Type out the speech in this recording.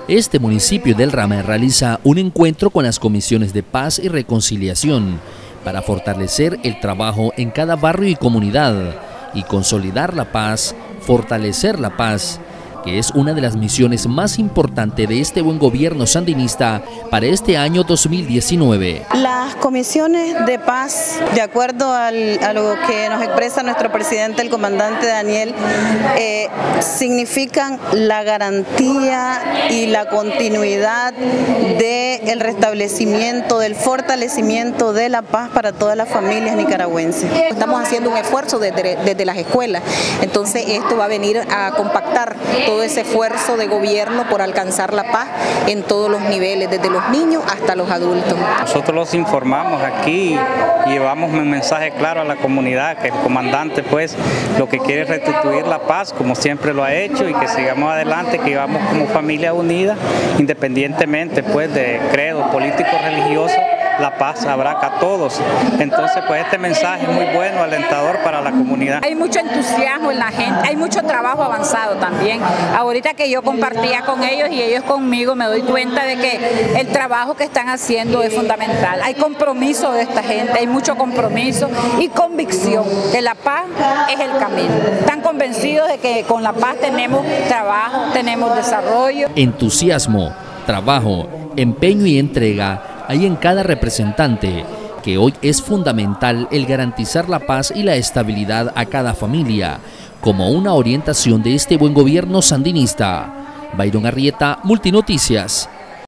Este municipio del Rama realiza un encuentro con las comisiones de paz y reconciliación para fortalecer el trabajo en cada barrio y comunidad y consolidar la paz, fortalecer la paz, que es una de las misiones más importantes de este buen gobierno sandinista para este año 2019. Las comisiones de paz, de acuerdo a lo que nos expresa nuestro presidente, el comandante Daniel, significan la garantía y la continuidad del restablecimiento, del fortalecimiento de la paz para todas las familias nicaragüenses. Estamos haciendo un esfuerzo desde las escuelas, entonces esto va a venir a compactar todo ese esfuerzo de gobierno por alcanzar la paz en todos los niveles, desde los niños hasta los adultos. Nosotros los informamos aquí y llevamos un mensaje claro a la comunidad, que el comandante pues lo que quiere es restituir la paz como siempre lo ha hecho y que sigamos adelante, que vivamos como familia unida, independientemente pues de credo político religioso. La paz abarca a todos. Entonces, pues este mensaje es muy bueno, alentador para la comunidad. Hay mucho entusiasmo en la gente, hay mucho trabajo avanzado también. Ahorita que yo compartía con ellos y ellos conmigo, me doy cuenta de que el trabajo que están haciendo es fundamental. Hay compromiso de esta gente, hay mucho compromiso y convicción que la paz es el camino. Están convencidos de que con la paz tenemos trabajo, tenemos desarrollo. Entusiasmo, trabajo, empeño y entrega hay en cada representante, que hoy es fundamental el garantizar la paz y la estabilidad a cada familia, como una orientación de este buen gobierno sandinista. Byron Arrieta, Multinoticias.